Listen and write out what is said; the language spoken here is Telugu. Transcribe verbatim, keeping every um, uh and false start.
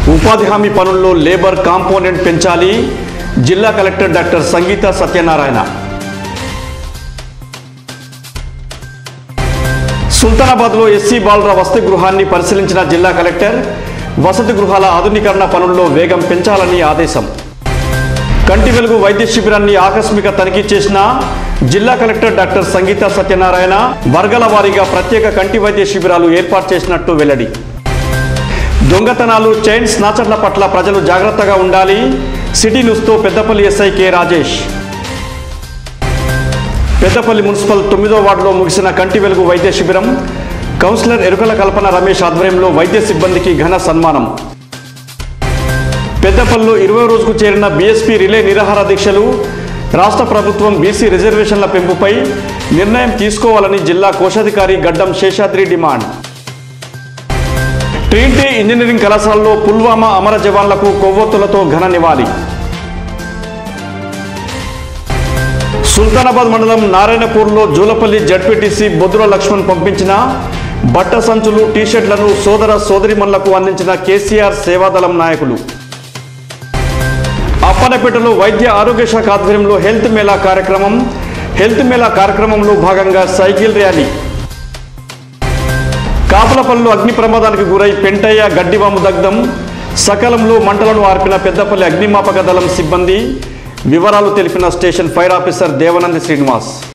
ఉపాధి హామీ పనుల్లో లేబర్ కాంపోనెంట్ పెంచాలి. జిల్లా కలెక్టర్ డాక్టర్ సంగీత సత్యనారాయణ. సుల్తానాబాద్లో ఎస్సీ బాలుర వసతి గృహాన్ని పరిశీలించిన జిల్లా కలెక్టర్ వసతి గృహాల ఆధునీకరణ పనుల్లో వేగం పెంచాలని ఆదేశం. కంటి వెలుగు వైద్య శిబిరాన్ని ఆకస్మిక తనిఖీ చేసిన జిల్లా కలెక్టర్ డాక్టర్ సంగీత సత్యనారాయణ వర్గాల వారీగా ప్రత్యేక కంటి వైద్య శిబిరాలు ఏర్పాటు చేసినట్టు వెల్లడి. దొంగతనాలు, చైన్ స్నాచర్ల పట్ల ప్రజలు జాగ్రత్తగా ఉండాలి. సిటీ న్యూస్తో Peddapalli SI K Rajesh. Peddapalli municipal తొమ్మిదో వార్డులో ముగిసిన కంటి వెలుగు వైద్య శిబిరం కౌన్సిలర్ ఎరుకల కల్పన రమేష్ ఆధ్వర్యంలో వైద్య సిబ్బందికి ఘన సన్మానం. పెద్దపల్లిలో ఇరవై రోజుకు చేరిన బీఎస్పీ రిలే నిరాహార దీక్షలు. రాష్ట్ర ప్రభుత్వం బీసీ రిజర్వేషన్ల పెంపుపై నిర్ణయం తీసుకోవాలని జిల్లా కోశాధికారి గడ్డం శేషాద్రి డిమాండ్. ట్రినిటీ ఇంజనీరింగ్ కళాశాలలో పుల్వామా అమర జవాన్లకు కొవ్వొత్తులతో ఘన నివాళి. సుల్తానాబాద్ మండలం నారాయణపూర్లో జూలపల్లి జడ్పీటీసీ బొద్దుల లక్ష్మణ్ పంపించిన బట్ట సంచులు, టీషర్ట్లను సోదర సోదరిమణులకు అందించిన కేసీఆర్ సేవాదళం నాయకులు. అప్పనపేటలో వైద్య ఆరోగ్య శాఖ ఆధ్వర్యంలో హెల్త్ మేళా కార్యక్రమం. హెల్త్ మేళా కార్యక్రమంలో భాగంగా సైకిల్ ర్యాలీ. కాపులపల్లిలో అగ్ని ప్రమాదానికి గురై పెంటయ్య గడ్డివాము దగ్ధం. సకాలంలో మంటలను ఆర్పిన పెద్దపల్లి అగ్నిమాపక దళం సిబ్బంది. వివరాలు తెలిపిన station fire officer Devanandi Srinivas.